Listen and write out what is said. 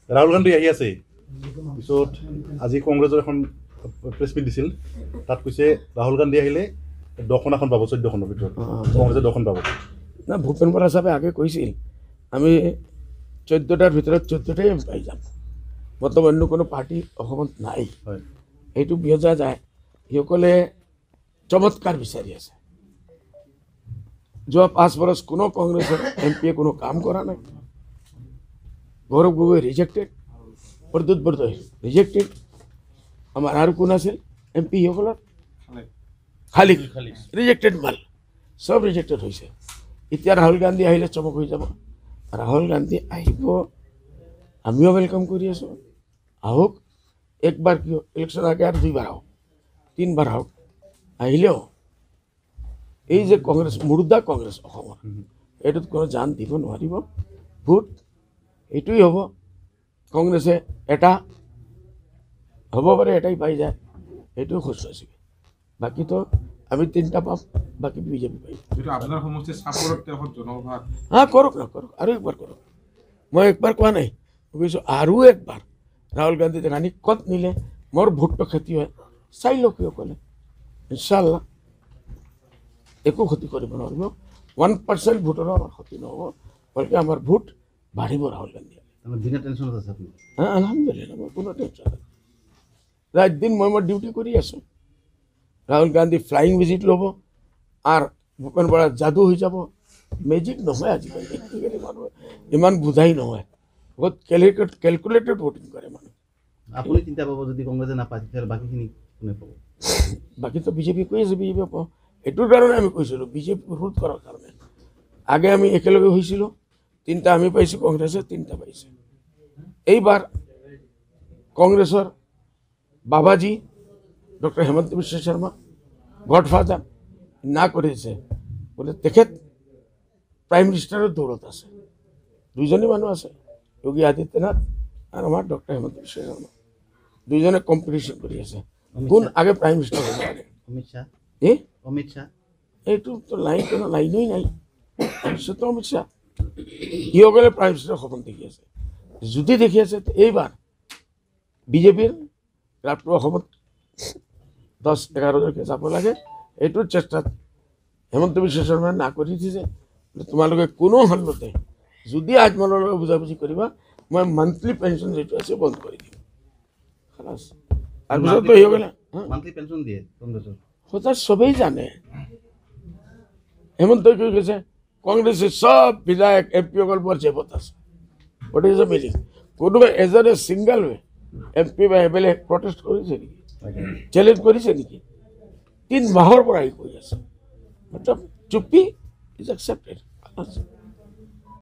ৰাহুল গান্ধী আহি আছে পিছত আজি কংগ্ৰেছৰ এখন প্ৰেছ মিট দিছিল তাত কৈছে ৰাহুল গান্ধী আহিলে 10খন পাব 14খনৰ ভিতৰত কংগ্ৰেছে 10খন পাব না ভূপেন বৰা চাহাবে আগে কৈছিল আমি 14টাৰ ভিতৰত 14টাই পাই যাম বৰ্তমান অন্য কোনো পাৰ্টি অসমত নাই এইটো বুজা যায় সিসকলে চমৎকাৰ বিচাৰি আছে যোৱা 5 বছৰ কোনো কংগ্ৰেছৰ এমপিয়ে কোনো কাম কৰা নাই গৌৰৱ গগৈ ৰিজেক্টেড প্ৰদ্যুৎ বৰদলৈ ৰিজেক্টেড আমাৰ আৰু কোন আছিল এমপি সকলৰ খালি ৰিজেক্টেড মাল সব ৰিজেক্টেড হৈছে এতিয়া ৰাহুল গান্ধী আহিলে চমক হৈ যাব ৰাহুল গান্ধী আহিব আমিও ওয়েলকাম কৰি আছো আহক একবাৰ কিয় ইলেকশ্যন আগে আৰু 2বাৰ আহক 3বাৰ আহক আহিলেও এই যে কংগ্ৰেছ মুৰ্দা কংগ্ৰেছ অসমৰ এইটোত কোনো জান দিব নোৱাৰিব ভোট এইটোই হ'ব কংগ্ৰেছে এটা হ'ব পাৰে এটাই পাই যায় এইটো খুচ আছে বাকি তো আমি 3টা পাম বাকি বিজেপি পাই যেটো আপোনাৰ সমষ্টি সাপৰত তেহত জনসভা কৰক না কৰক আৰু একবাৰ কৰক মই একবাৰ কোৱা নাই কৈছো আৰু একবাৰ ৰাহুল গান্ধী ৰাণী কত নিলে মোৰ ভোটটো ক্ষতি হয় চাই লওক ক'লে ইনশাআল্লাহ একো ক্ষতি কৰিব নোৱাৰিব 1% ভোটৰ আমাৰ ক্ষতি নহ'ব বলকে আমাৰ ভোট বাঢ়িব ৰাহুল গান্ধী আমাৰ দিনা টেনচন আছে আপুনি আলহামদুলিল্লাহ মই কোনো টেনচন নাই ৰাত দিন মই মোৰ ডিউটি কৰি আছো ৰাহুল গান্ধী ফ্লাইং ভিজিট ল'ব আৰু ভূপেন বৰা যাদু হৈ যাব মেজিক নহয় আজিকালি মানুহ ইমান বুজাই নহয় বহুত কেলকুলেটেড ভোটিং কৰে মানুহ আপুনি চিন্তা পাব যদি কংগ্ৰেছে নাপায় তেতিয়া বাকীখিনি কোনে পাব বাকী তো বিজেপি কৈ আছে বিজেপি পাব এইটোৰ কাৰণে আমি কৈছিলোঁ বিজেপি ৰোধ কৰাৰ কাৰণে আগে আমি একেলগে হৈছিলোঁ 3টা আমি পাইছোঁ কংগ্ৰেছে 3টা পাইছে এইবাৰ কংগ্ৰেছৰ বাবাজী ডক্টৰ হেমন্ত বিশ্ব শৰ্মা গডফাদাৰ না কৰিছে বোলে তেখেত প্ৰাইম মিনিষ্টাৰৰ দৌৰত আছে দুইজনী মানুহ আছে যোগী আদিত্যনাথ আৰু আমাৰ ডক্টৰ হেমন্ত বিশ্ব শৰ্মা দুইজনে কম্পিটিশ্যন কৰি আছে কোন আগে প্ৰাইম মিনিষ্টাৰ হ'ব পাৰে অমিত শাহ এইটো তো কোনো লাইনেই নাই তাৰপিছতো অমিত শাহ সিসকলে প্ৰাইম মিনিষ্টাৰ সপোন দেখি আছে যদি দেখি আছে এইবাৰ বিজেপিৰ ৰাষ্ট্ৰ অসমত 10-11জনকে যাব লাগে এইটোৰ চেষ্টাত হেমন্ত বিশ্ব শৰ্মাই না কৰি দিছে তোমালোকে কোনো হালতে যদি আজমলৰ লগত বুজাবুজি কৰিবা মই মান্থলি পেঞ্চন যিটো আছে বন্ধ কৰি দিম খালাস তাৰপিছত সিসকলে মান্থলি পেঞ্চন দিয়ে কংগ্ৰেছৰ কথা সবেই জানে হেমন্ত কি কৈছে কংগ্ৰেছৰ সব বিধায়ক এমপিসকল বৰ জেপত আছে হোৱাট ইজ দ্য মিনিং কোনোবা এজনে ছিংগল এমপি বা এমএলএ প্ৰটেষ্ট কৰিছে নেকি চ্যালেঞ্জ কৰিছে নেকি 3 মাহৰ পৰা কৈ আছে মতলব চুপি ইজ একসেপ্টেড